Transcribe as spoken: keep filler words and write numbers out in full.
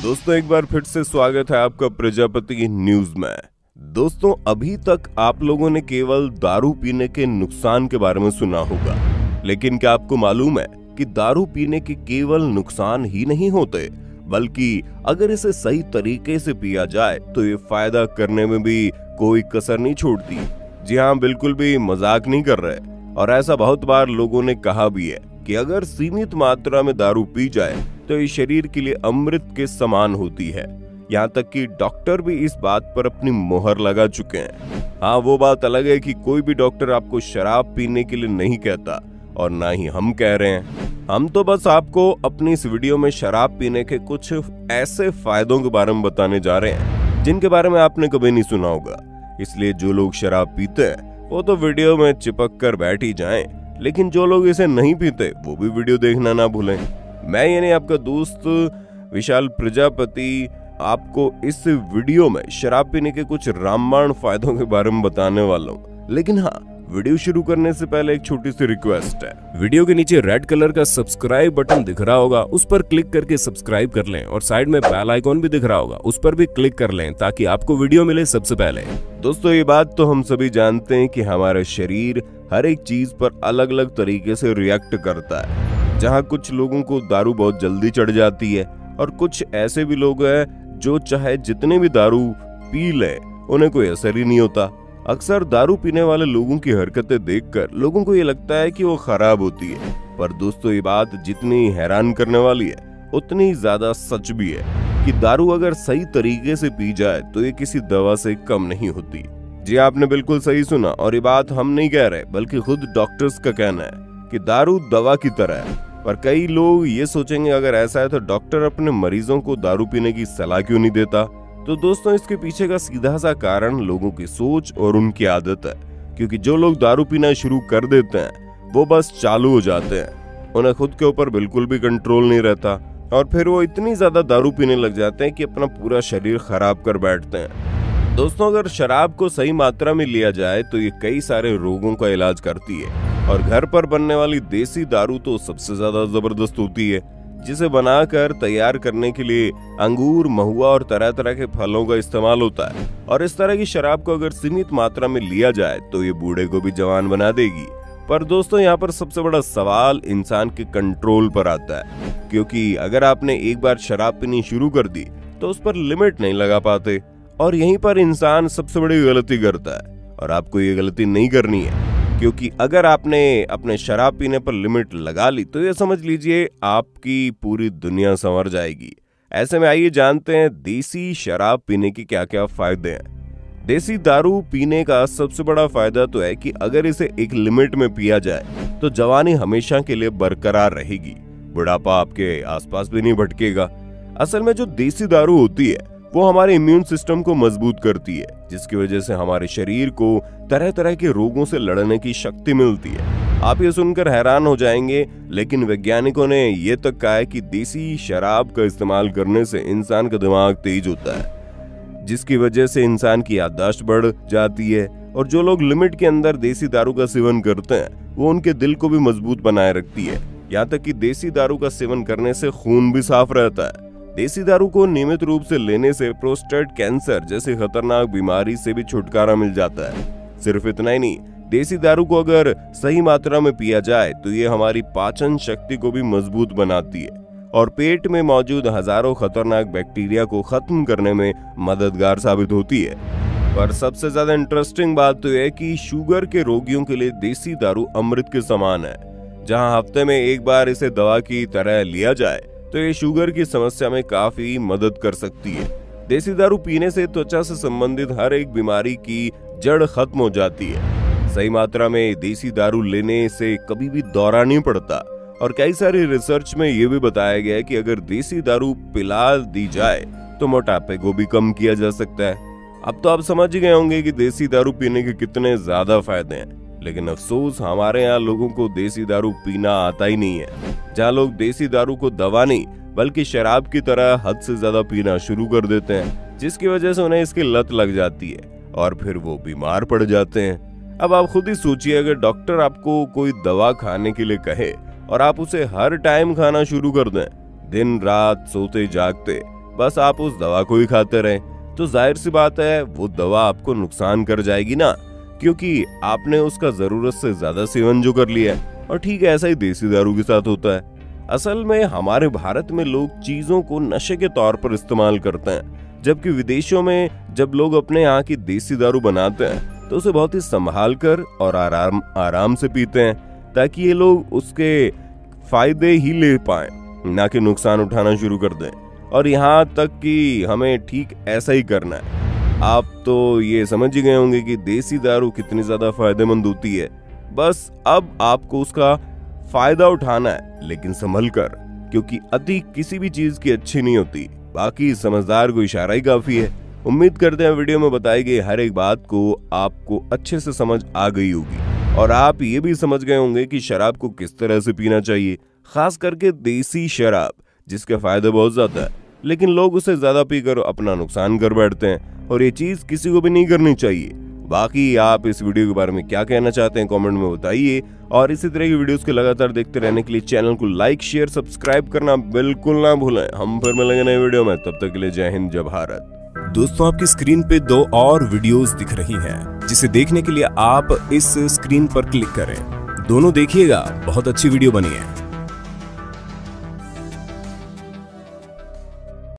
दोस्तों एक बार फिर से स्वागत है आपका प्रजापति न्यूज में। दोस्तों अभी तक आप लोगों ने केवल दारू पीने के नुकसान के बारे में सुना होगा, लेकिन क्या आपको मालूम है कि दारू पीने के केवल नुकसान ही नहीं होते, बल्कि अगर इसे सही तरीके से पिया जाए तो ये फायदा करने में भी कोई कसर नहीं छोड़ती। जी हाँ, बिल्कुल भी मजाक नहीं कर रहे। और ऐसा बहुत बार लोगों ने कहा भी है कि अगर सीमित मात्रा में दारू पी जाए तो ये शरीर के लिए अमृत के समान होती है। यहाँ तक कि डॉक्टर भी इस बात पर अपनी मोहर लगा चुके हैं। हाँ, वो बात अलग है कि कोई भी डॉक्टर आपको शराब पीने के लिए नहीं कहता और ना ही हम कह रहे हैं। हम तो बस आपको अपनी इस वीडियो में शराब पीने के कुछ ऐसे फायदों के बारे में बताने जा रहे हैं जिनके बारे में आपने कभी नहीं सुना होगा। इसलिए जो लोग शराब पीते हैं वो तो वीडियो में चिपक कर बैठ ही जाएं, लेकिन जो लोग इसे नहीं पीते वो भी वीडियो देखना ना भूलें। मैं यानी आपका दोस्त विशाल प्रजापति आपको इस वीडियो में शराब पीने के कुछ रामबाण फायदों के बारे में बताने वाला हूँ। लेकिन हाँ, वीडियो शुरू करने से पहले एक छोटी सी रिक्वेस्ट है। वीडियो के नीचे रेड कलर का सब्सक्राइब बटन दिख रहा होगा, उस पर क्लिक करके सब्सक्राइब कर लें और साइड में बेल आइकॉन भी दिख रहा होगा, उस पर भी क्लिक कर लें ताकि आपको वीडियो मिले सबसे पहले। दोस्तों ये बात तो हम सभी जानते हैं कि हमारा शरीर हर एक चीज पर अलग अलग तरीके से रिएक्ट करता है। जहाँ कुछ लोगों को दारू बहुत जल्दी चढ़ जाती है और कुछ ऐसे भी लोग हैं जो चाहे जितने भी दारू पी लें उन्हें कोई असर ही नहीं होता। अक्सर दारू पीने वाले लोगों की हरकतें देखकर लोगों को ये लगता है कि वो खराब होती है, पर दोस्तों ये बात जितनी हैरान करने वाली है उतनी ज्यादा सच भी है कि दारू अगर सही तरीके से पी जाए तो ये किसी दवा से कम नहीं होती। जी आपने बिल्कुल सही सुना, और ये बात हम नहीं कह रहे बल्कि खुद डॉक्टर्स का कहना है कि दारू दवा की तरह है। पर कई लोग ये सोचेंगे अगर ऐसा है तो डॉक्टर अपने मरीजों को दारू पीने की सलाह क्यों नहीं देता। तो दोस्तों इसके पीछे का सीधा सा कारण लोगों की सोच और उनकी आदत है, क्योंकि जो लोग दारू पीना शुरू कर देते हैं वो बस चालू हो जाते हैं। उन्हें खुद के ऊपर बिल्कुल भी कंट्रोल नहीं रहता और फिर वो इतनी ज्यादा दारू पीने लग जाते हैं कि अपना पूरा शरीर खराब कर बैठते हैं। दोस्तों अगर शराब को सही मात्रा में लिया जाए तो ये कई सारे रोगों का इलाज करती है, और घर पर बनने वाली देसी दारू तो सबसे ज्यादा जबरदस्त होती है, जिसे बनाकर तैयार करने के लिए अंगूर, महुआ और तरह तरह के फलों का इस्तेमाल होता है। और इस तरह की शराब को अगर सीमित मात्रा में लिया जाए तो ये बूढ़े को भी जवान बना देगी। पर दोस्तों यहाँ पर सबसे बड़ा सवाल इंसान के कंट्रोल पर आता है, क्योंकि अगर आपने एक बार शराब पीनी शुरू कर दी तो उस पर लिमिट नहीं लगा पाते, और यहीं पर इंसान सबसे बड़ी गलती करता है। और आपको ये गलती नहीं करनी है, क्योंकि अगर आपने अपने शराब पीने पर लिमिट लगा ली तो ये समझ लीजिए आपकी पूरी दुनिया संवर जाएगी। ऐसे में आइए जानते हैं देसी शराब पीने के क्या क्या फायदे हैं। देसी दारू पीने का सबसे बड़ा फायदा तो है कि अगर इसे एक लिमिट में पिया जाए तो जवानी हमेशा के लिए बरकरार रहेगी, बुढ़ापा आपके आसपास भी नहीं भटकेगा। असल में जो देसी दारू होती है वो हमारे इम्यून सिस्टम को मजबूत करती है, जिसकी वजह से हमारे शरीर को तरह तरह के रोगों से लड़ने की शक्ति मिलती है। आप ये सुनकर हैरान हो जाएंगे, लेकिन वैज्ञानिकों ने ये तक कहा है कि देसी शराब का इस्तेमाल करने से इंसान का दिमाग तेज होता है, जिसकी वजह से इंसान की याददाश्त बढ़ जाती है। और जो लोग लिमिट के अंदर देसी दारू का सेवन करते हैं वो उनके दिल को भी मजबूत बनाए रखती है। यहाँ तक कि देसी दारू का सेवन करने से खून भी साफ रहता है। देसी दारू को नियमित रूप से लेने से प्रोस्टेट कैंसर जैसी खतरनाक बीमारी से भी छुटकारा मिल जाता है। सिर्फ इतना ही नहीं, देसी दारू को अगर सही मात्रा में पिया जाए तो ये हमारी पाचन शक्ति को भी मजबूत बनाती है और पेट में मौजूद हजारों खतरनाक बैक्टीरिया को खत्म करने में मददगार साबित होती है। पर सबसे ज्यादा इंटरेस्टिंग बात तो यह है कि शुगर के रोगियों के लिए देसी दारू अमृत के समान है। जहां हफ्ते में एक बार इसे दवा की तरह लिया जाए तो ये शुगर की समस्या में काफी मदद कर सकती है। देसी दारू पीने से त्वचा से संबंधित हर एक बीमारी की जड़ खत्म हो जाती है। सही मात्रा में देसी दारू लेने से कभी भी दौरा नहीं पड़ता, और कई सारी रिसर्च में ये भी बताया गया है कि अगर देसी दारू पिला दी जाए तो मोटापे को भी कम किया जा सकता है। अब तो आप समझ ही गए होंगे कि देसी दारू पीने के कितने ज्यादा फायदे हैं, लेकिन अफसोस हमारे यहाँ लोगों को देसी दारू पीना आता ही नहीं है। जहाँ लोग देसी दारू को दवा नहीं बल्कि शराब की तरह हद से ज्यादा पीना शुरू कर देते हैं, जिसकी वजह से उन्हें इसकी लत लग जाती है और फिर वो बीमार पड़ जाते हैं। अब आप खुद ही सोचिए, अगर डॉक्टर आपको कोई दवा खाने के लिए कहे और आप उसे हर टाइम खाना शुरू कर दें, दिन रात सोते जागते, बस आप उस दवा को ही खाते रहें, तो जाहिर सी बात है वो दवा आपको नुकसान कर जाएगी ना, क्योंकि आपने उसका जरूरत से ज्यादा सेवन जो कर लिया है। और ठीक है, ऐसा ही देसी दारू के साथ होता है। असल में हमारे भारत में लोग चीजों को नशे के तौर पर इस्तेमाल करते हैं, जबकि विदेशों में जब लोग अपने यहाँ की देसी दारू बनाते हैं तो उसे बहुत ही संभाल कर और आराम आराम से पीते हैं, ताकि ये लोग उसके फायदे ही ले पाए, ना कि नुकसान उठाना शुरू कर दें। और यहाँ तक कि हमें ठीक ऐसा ही करना है। आप तो ये समझ ही गए होंगे कि देसी दारू कितनी ज्यादा फायदेमंद होती है। बस अब आपको उसका फायदा उठाना है, लेकिन संभल कर, क्योंकि अति किसी भी चीज की अच्छी नहीं होती। बाकी समझदार को इशारा ही काफी है। उम्मीद करते हैं वीडियो में बताई गई हर एक बात को आपको अच्छे से समझ आ गई होगी, और आप ये भी समझ गए होंगे कि शराब को किस तरह से पीना चाहिए, खास करके देसी शराब, जिसके फायदे बहुत ज्यादा है, लेकिन लोग उसे ज्यादा पीकर अपना नुकसान कर बैठते हैं, और ये चीज किसी को भी नहीं करनी चाहिए। बाकी आप इस वीडियो के बारे में क्या कहना चाहते हैं कमेंट में बताइए, और इसी तरह की वीडियोस को लगातार देखते रहने के लिए चैनल को लाइक शेयर सब्सक्राइब करना बिल्कुल ना भूलें। हम फिर मिलेंगे नए वीडियो में, तब तक के लिए जय हिंद जय भारत। दोस्तों, आपकी स्क्रीन पे दो और वीडियोस दिख रही हैं, जिसे देखने के लिए आप इस स्क्रीन पर क्लिक करें। दोनों देखिएगा, बहुत अच्छी वीडियो बनी है।